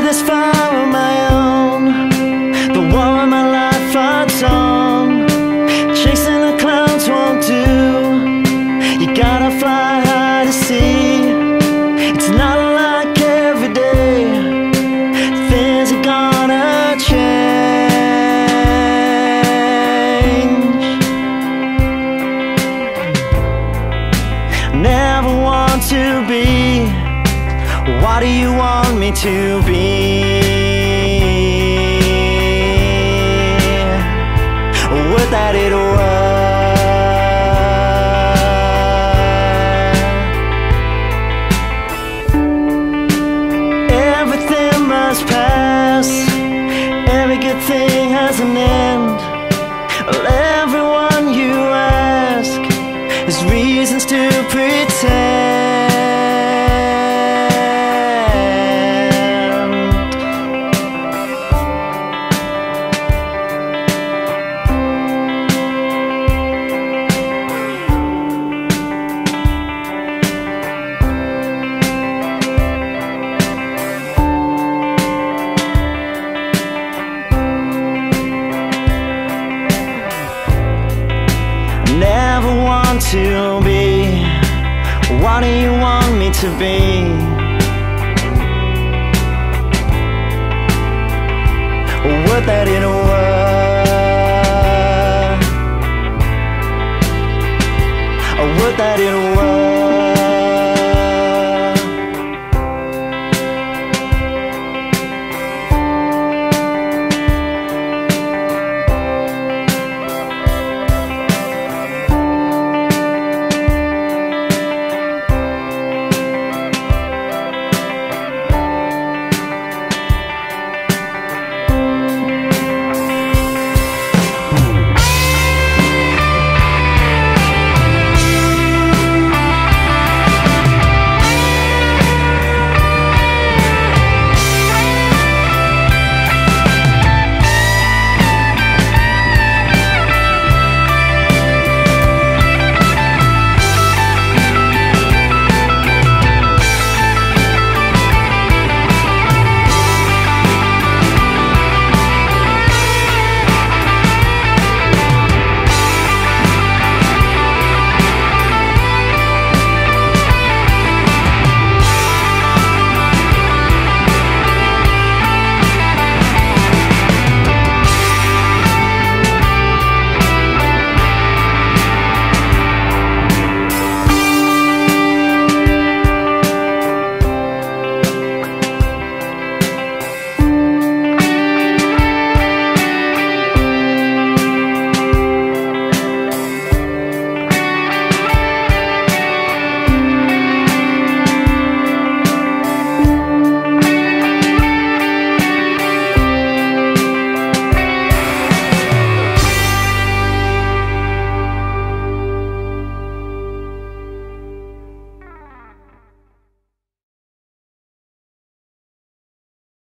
this fire on my own. The war of my life fights on. Chasing the clouds won't do. You gotta fly high to see. It's not like every day things are gonna change. Never want to be. What do you want me to be? Would that it were. Everything must pass. Every good thing has an end. Well, everyone you ask has reasons to pretend. Never want to be. What do you want me to be? Would that it were.